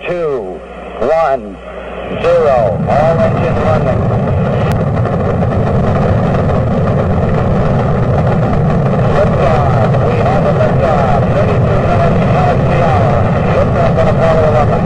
2, 1, 0. All engine running. Liftoff. We have a liftoff. 32 minutes past the hour. Liftoff on Apollo 11.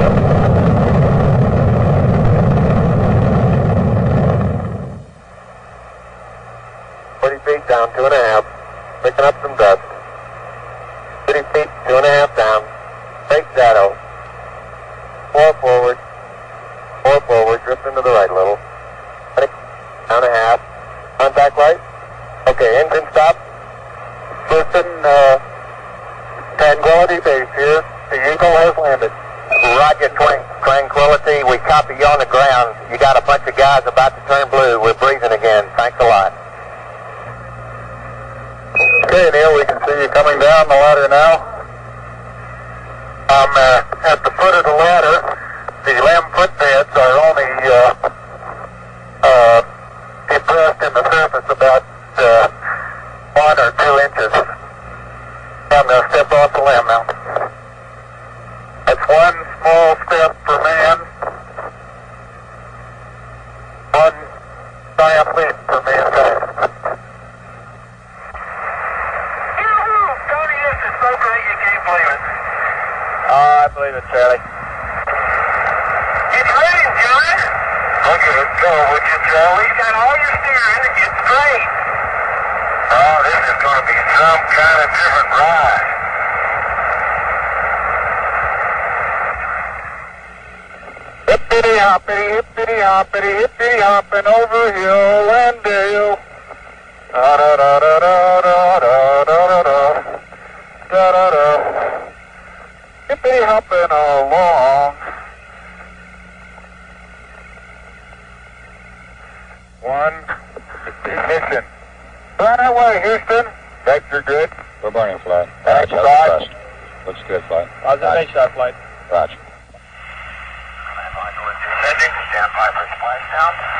40 feet down, 2.5. Picking up some dust. 30 feet, 2.5 down. Brake shadow. 4 forward. 4 forward. Drift into the right a little. 20, down a half. Contact light. Okay, engine stop. Houston, Tranquility Base here. The Eagle has landed. Roger, Tranquility. We copy you on the ground. You got a bunch of guys about to turn blue. We're breathing again. Thanks a lot. Okay, Neil, we can see you coming down the ladder now. I'm at the foot of the ladder. The LEM footbeds are only depressed in the surface about 1 or 2 inches. I'm going to step off the LEM now. That's one small step for man, one giant leap for mankind. I believe it, Charlie. It's raining, John. Look at it go, would you, Charlie? You got all your steering to get straight. Oh, this is going to be some kind of different ride. Hippity hoppity, hippity hopping over hill and dale. Da da da da da da da da da da da da. Hippity hopping along. One ignition. Right away, Houston. Vector good. We're burning flight. Roger. Looks good, flight. Observation flight. Roger. Stand by for splashdown.